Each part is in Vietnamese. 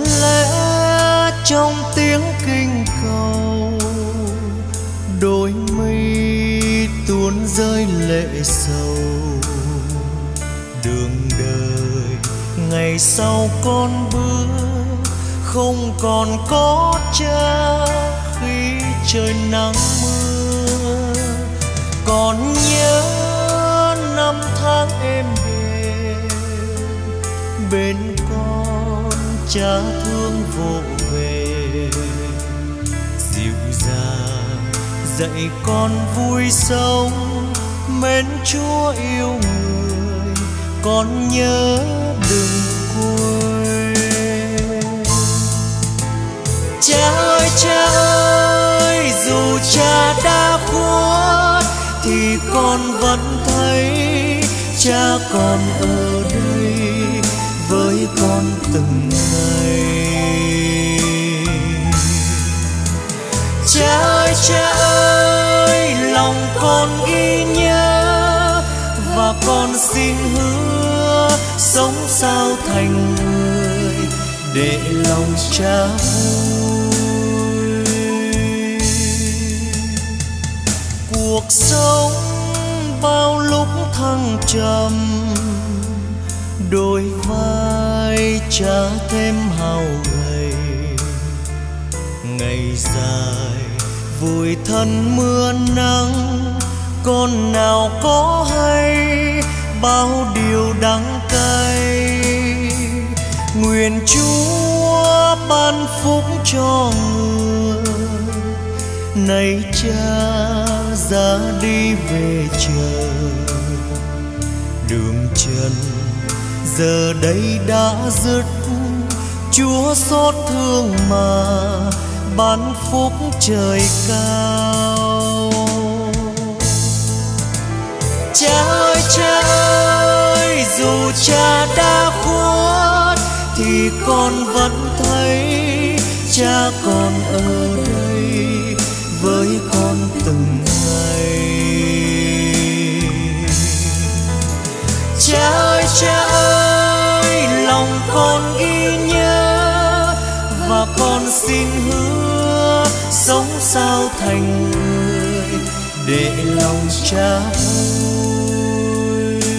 lẽ trong tiếng kinh cầu, đôi mi tuôn rơi lệ sầu. Đường đời ngày sau con bước, không còn có cha khi trời nắng mưa. Còn nhớ năm tháng êm đềm, bên con cha thương vỗ về, dịu dàng dạy con vui sống, mến Chúa yêu người, con nhớ đừng quên. Cha ơi, dù cha đã khuất thì con vẫn thấy cha còn ở đây với con từng ngày. Cha ơi, lòng con ghi nhớ và con xin hứa sống sao thành người để lòng cha vui. Cuộc sống bao lúc thăng trầm, đôi vai cha thêm hao gầy. Ngày dài vùi thân mưa nắng, con nào có hay bao điều đắng cay. Nguyện Chúa ban phúc cho người, này cha ra đi về trời. Đường trần giờ đây đã dứt, Chúa xót thương mà ban phúc trời cao. Cha ơi, dù cha đã khuất thì con vẫn thấy cha còn ở đây với con từng ngày. Cha ơi, lòng con ghi nhớ và con xin hứa sống sao thành người để lòng cha vui.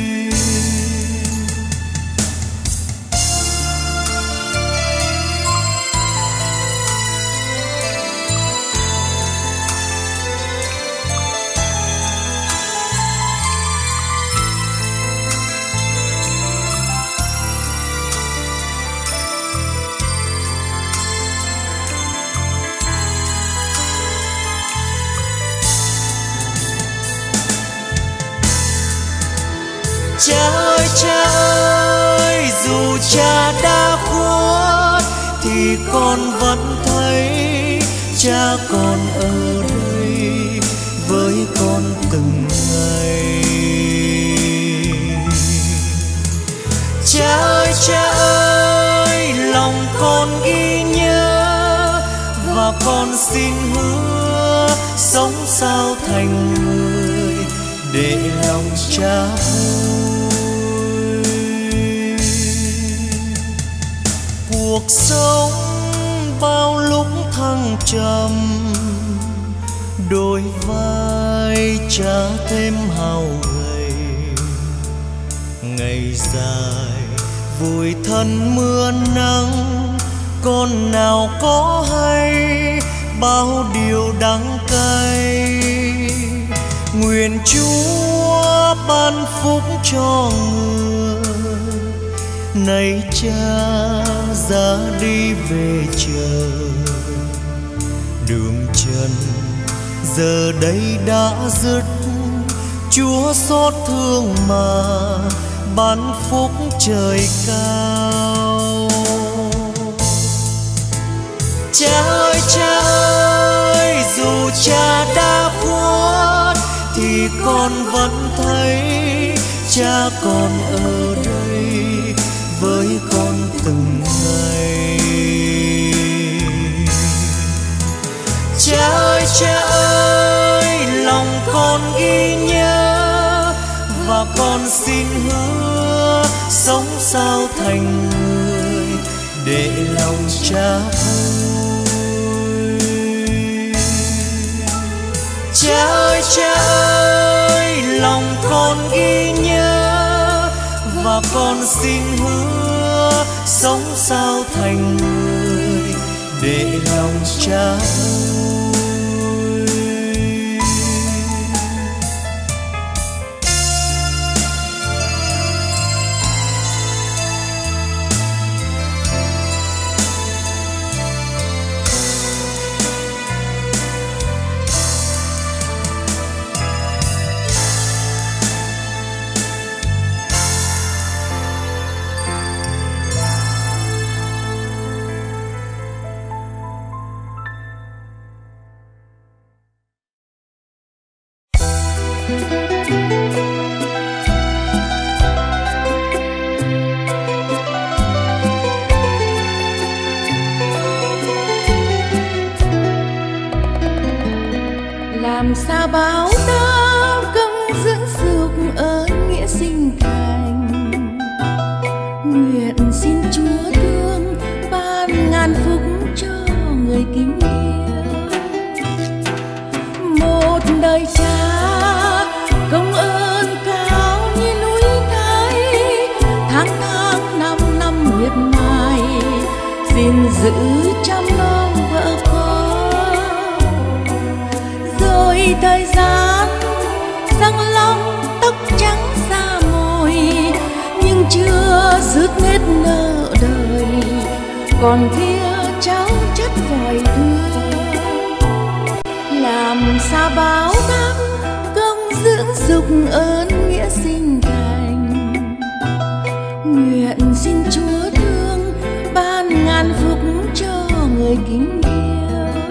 Cha ơi, dù cha đã khuất thì con vẫn thấy cha còn ở đây với con từng ngày. Cha ơi, lòng con ghi nhớ và con xin hứa sống sao thành người để lòng cha vui. Cuộc sống bao lúc thăng trầm, đôi vai cha thêm hao gầy. Ngày dài vùi thân mưa nắng, con nào có hay bao điều đắng cay. Nguyện Chúa ban phúc cho người, này cha ra đi về trời. Đường trần giờ đây đã dứt, Chúa xót thương mà ban phúc trời cao. Cha ơi, dù cha đã khuất thì con vẫn thấy cha còn ở đây với con từng ngày. Cha ơi, lòng con ghi nhớ và con xin hứa sống sao thành người để lòng cha vui. Cha ơi, lòng con ghi nhớ và con xin hứa sống sao thành người để lòng cha vui. Làm sao báo đáp công dưỡng dục ơn nghĩa sinh thành. Nguyện xin Chúa thương ban ngàn phúc cho người kính yêu. Một đời cha công ơn cao như núi Thái, tháng tháng năm năm miệt mài gìn giữ chăm nom vợ con. Rồi thời gian răng long tóc trắng da mồi, nhưng chưa dứt hết nợ đời, còn kia cháu chất vòi thương. Làm sao báo đáp công dưỡng dục ơn nghĩa sinh thành. Nguyện xin Chúa thương ban ngàn phúc cho người kính yêu.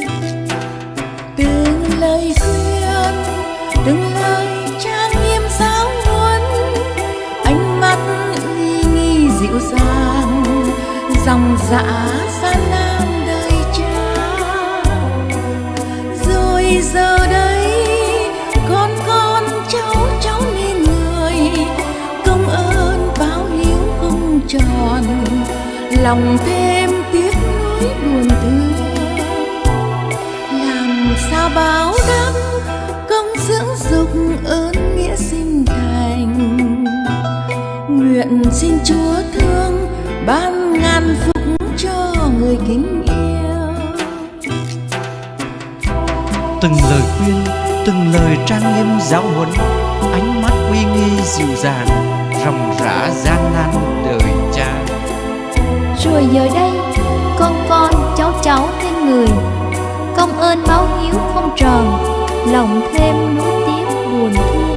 Từng lời khuyên, từng lời trang nghiêm giáo huấn, ánh mắt uy nghi dịu dàng, dòng dã gian nan đời cha. Rồi giờ đây con cháu nên người, công ơn báo hiếu không tròn, lòng thêm tiếc nuối buồn thương. Làm sao báo đáp công dưỡng dục ơn nghĩa sinh thành. Nguyện xin Chúa thương ban ngàn phúc cho người kính yêu. Từng lời khuyên, từng lời trang nghiêm giáo huấn, ánh mắt uy nghi dịu dàng, ròng rã gian nan đời cha. Rồi giờ đây con cháu thêm người, công ơn báo hiếu không tròn, lòng thêm nuối tiếc buồn thương.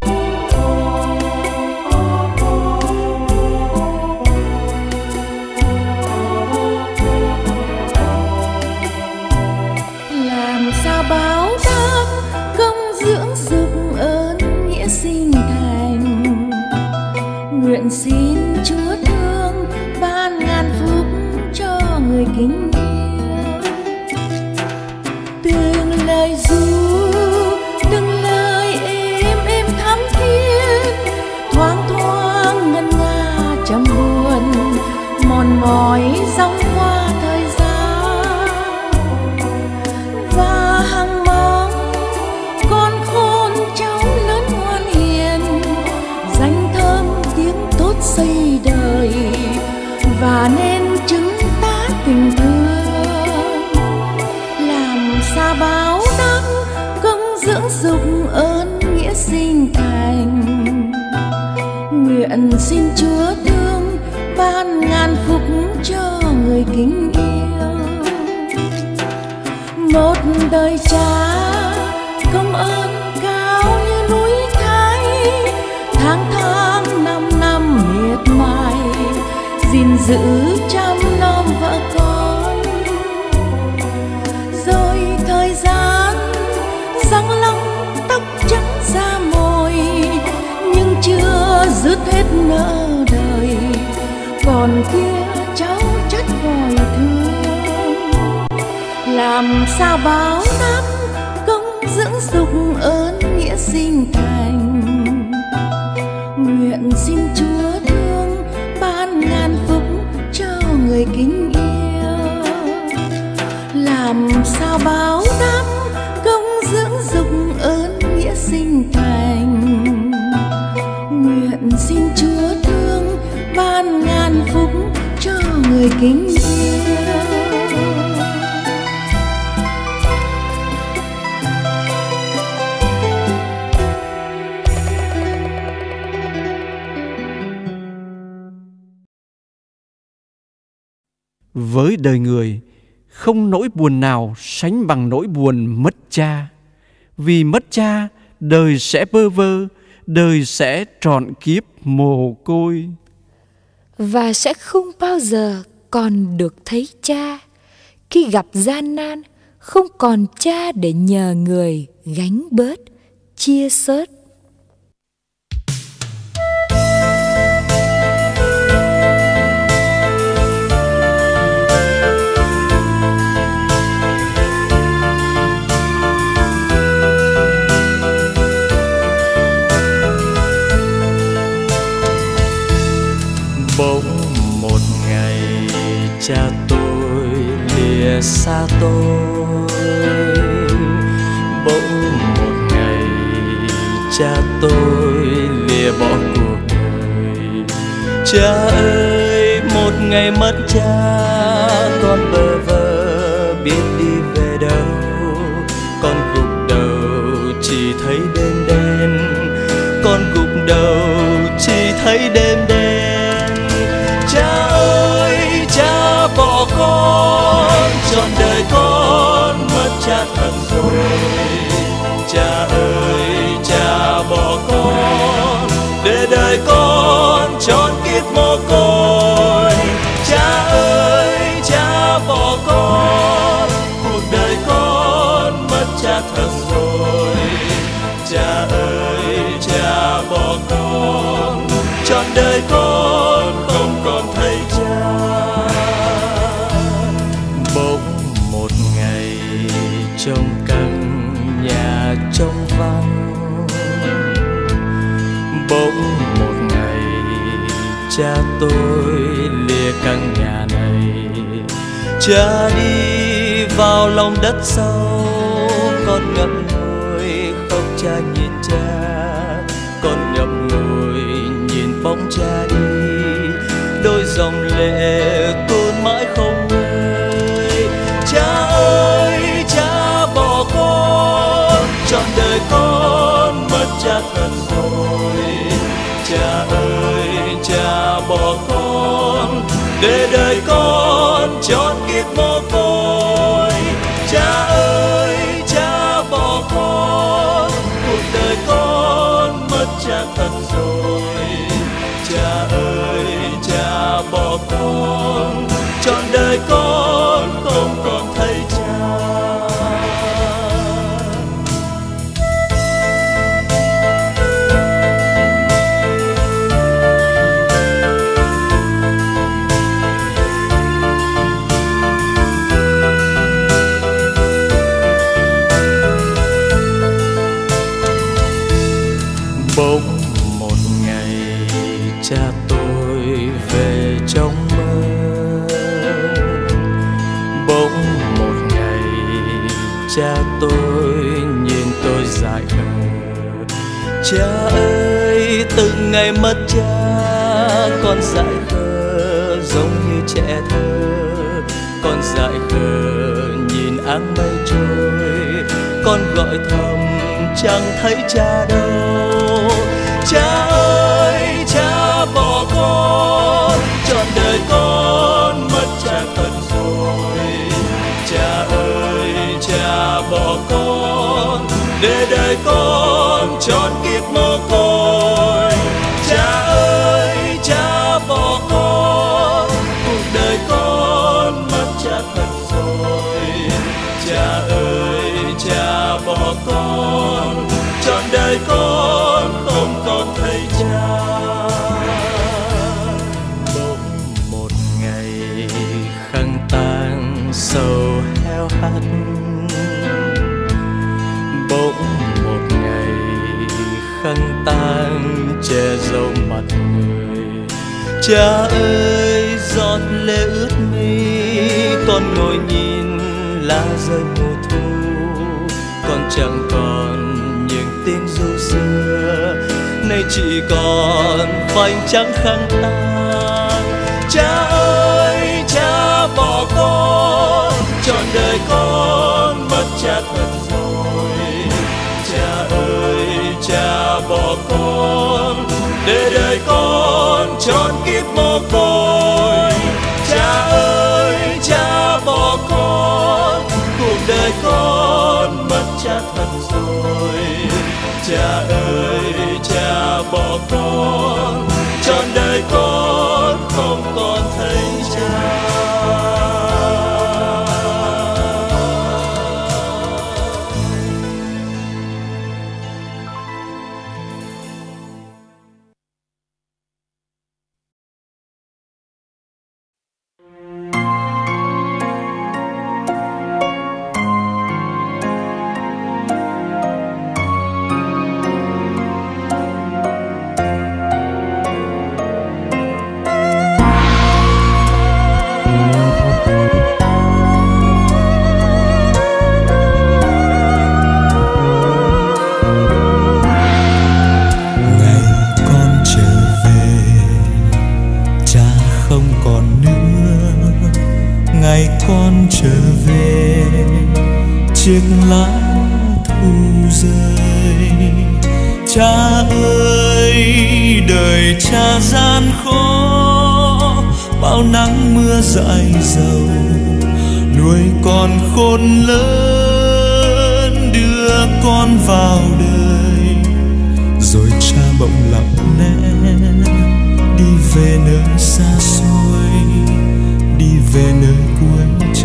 Làm sao báo đáp công dưỡng dục ơn nghĩa sinh thành. Nguyện xin Chúa thương ban ngàn phúc cho người kính yêu. Từng lời ru, từng lời êm thắm thiết, thoáng thoáng ngân nga trầm buồn, mòn mỏi dòng qua thời gian. Và hằng mong con khôn cháu lớn ngoan hiền, danh thơm tiếng tốt xây đời, và nên chứng tá tình thương. Làm sao báo đáp công dưỡng dục ơn nghĩa sinh thành. Nguyện xin Chúa thương ban ngàn phúc cho người kính yêu. Một đời cha công ơn cao như núi Thái, tháng tháng năm năm miệt mài gìn giữ chăm nom vợ con. Rồi thời gian răng long tóc trắng da mồi, nhưng chưa dứt hết nợ đời, còn kia cháu chất vòi thương. Làm sao báo đáp công dưỡng dục ơn nghĩa sinh thành. Nguyện xin Chúa thương ban ngàn phúc cho người kính kính yêu. Với đời người, không nỗi buồn nào sánh bằng nỗi buồn mất cha. Vì mất cha, đời sẽ bơ vơ, đời sẽ trọn kiếp mồ côi. Và sẽ không bao giờ còn được thấy cha. Khi gặp gian nan, không còn cha để nhờ người gánh bớt, chia sớt. Bỗng một ngày cha tôi lìa xa tôi. Bỗng một ngày cha tôi lìa bỏ cuộc đời. Cha ơi, một ngày mất cha, con bơ vơ biết đi về đâu. Con gục đầu chỉ thấy đêm đen, con gục đầu chỉ thấy đêm đen. Cha ơi, cha bỏ con, trọn đời con mất cha thật rồi. Cha ơi, cha bỏ con, để đời con trọn kiếp mồ côi. Cha ơi, cha bỏ con, cuộc đời con mất cha thật rồi. Cha ơi, cha bỏ con, trọn đời con không còn thấy cha. Bỗng một ngày trong căn nhà trống vắng, bỗng một ngày cha tôi lìa căn nhà này. Cha đi vào lòng đất sâu, con ngậm ngùi khóc cha nhìn cha. Con ngậm ngùi nhìn bóng cha đi, đôi dòng lệ tuôn mãi không ngơi. Cha ơi, cha bỏ con, trọn đời con mất cha thật rồi. Cha ơi, cha bỏ con, để đời con trọn kiếp mồ côi. Cha ơi, cha bỏ con, cuộc đời con mất cha thật rồi. Cha ơi, cha bỏ con, trọn đời con không còn thấy cha. Bỗng một ngày cha tôi về trong mơ. Bỗng một ngày cha tôi nhìn tôi dại khờ. Cha ơi, từng ngày mất cha, con dại khờ giống như trẻ thơ. Con dại khờ nhìn áng mây trôi, con gọi thầm chẳng thấy cha đâu. Cha ơi, cha bỏ con, trọn đời con mất cha thật rồi. Cha ơi, cha bỏ con, để đời con trọn kiếp mồ côi. Cha ơi, cha bỏ con, cuộc đời con mất cha thật rồi. Cha ơi, cha bỏ con, trọn đời con không còn thấy cha. Bỗng một ngày khăn tang sầu heo hắt. Bỗng một ngày khăn tang che dấu mặt người. Cha ơi, giọt lệ ướt mi, con ngồi nhìn lá rơi mùa thu. Con chẳng còn những tiếng ru xưa, nay chỉ còn vành trắng khăn tang. Cha ơi, cha trọn kiếp mồ côi. Cha ơi cha bỏ con, cuộc đời con mất cha thật rồi. Cha ơi cha bỏ con, trọn đời con không còn thấy cha. Chiếc lá thu rơi. Cha ơi đời cha gian khó, bao nắng mưa dãi dầu nuôi con khôn lớn, đưa con vào đời. Rồi cha bỗng lặng lẽ đi về nơi xa xôi, đi về nơi cuối trời.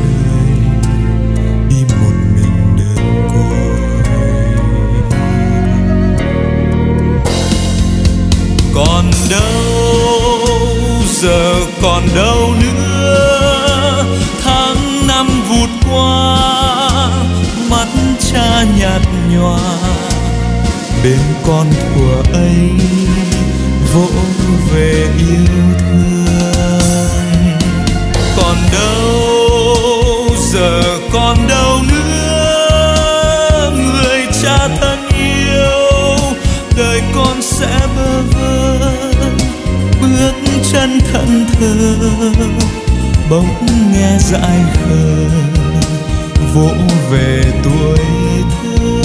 Còn đâu giờ còn đâu nữa, tháng năm vụt qua, mắt cha nhạt nhòa. Bên con thuở ấy vỗ về yêu thương. Còn đâu giờ còn đâu nữa, người cha thân yêu, đời con sẽ bơ vơ, bước chân thẫn thờ. Bỗng nghe dại khờ vỗ về tuổi thơ.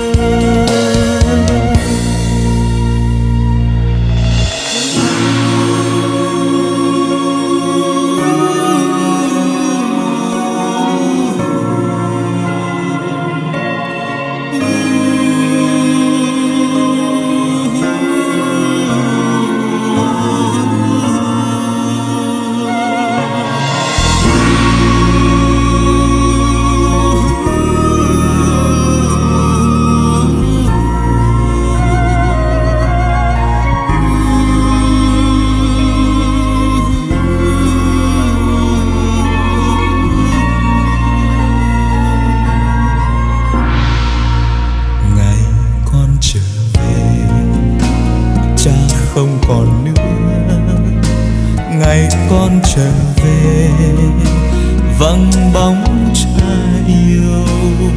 Không còn nữa, ngày con trở về vắng bóng cha yêu.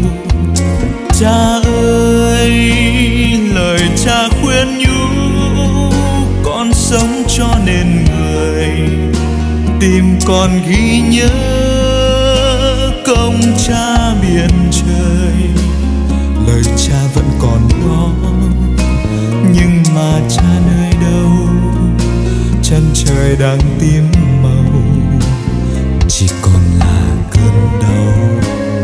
Cha ơi lời cha khuyên nhủ, con sống cho nên người, tìm con ghi nhớ công cha biển trời. Lời cha vẫn còn đó, nhưng mà cha nơi đâu, chân trời đang tím màu, chỉ còn là cơn đau.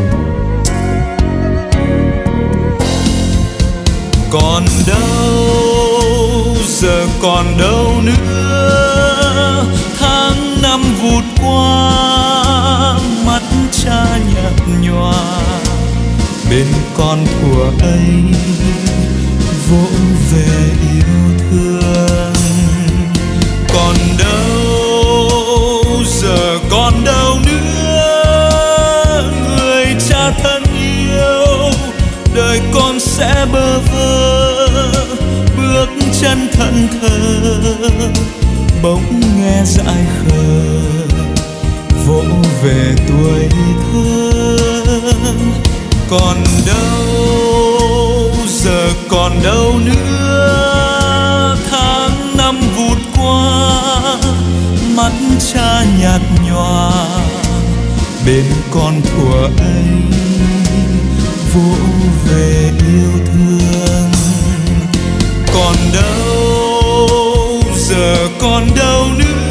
Còn đâu giờ còn đâu nữa, tháng năm vụt qua, mắt cha nhạt nhòa. Bên con thuở ấy vỗ về yêu thương. Còn đâu giờ còn đâu nữa, người cha thân yêu, đời con sẽ bơ vơ, bước chân thẫn thờ. Bỗng nghe dại khờ vỗ về tuổi thơ. Còn đâu giờ còn đâu nữa, tháng năm vụt qua, mắt cha nhạt nhòa. Bên con thuở ấy vỗ về yêu thương. Còn đâu giờ còn đâu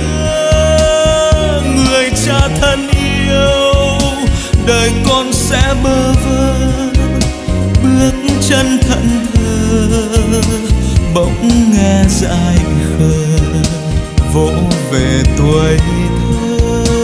nữa người cha thân yêu, đời con sẽ bơ vơ bước chân thẫn thờ, bỗng nghe dại khờ vỗ về tuổi thơ.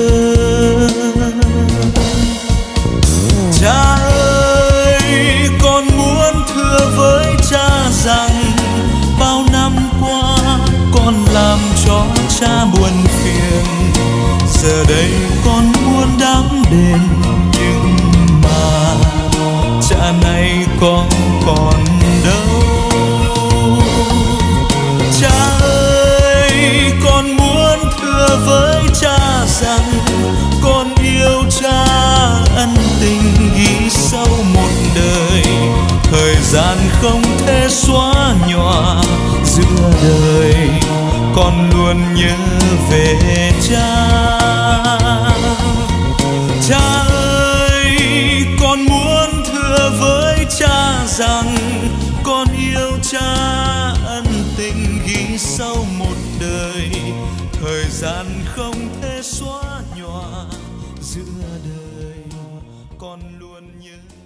Cha ơi, con muốn thưa với cha rằng bao năm qua con làm cho cha buồn phiền, giờ đây con muốn đáp đền, nhưng mà cha này con còn đâu. Cha ơi, con muốn thưa với cha rằng con yêu cha ân tình ghi sâu một đời, thời gian không thể xóa nhòa giữa đời, con luôn nhớ về cha. Cha ơi, con muốn thưa với cha rằng con yêu cha ân tình ghi sâu một đời, thời gian không thể xóa nhòa giữa đời, con luôn nhớ